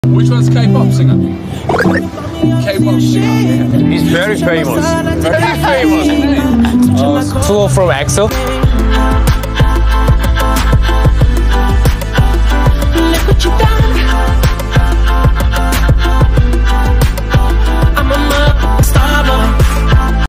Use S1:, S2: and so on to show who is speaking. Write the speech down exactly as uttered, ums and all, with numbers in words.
S1: Which one's K-pop singer? K-pop singer.
S2: He's very famous.
S1: Very famous.
S2: Uh, Two from EXO.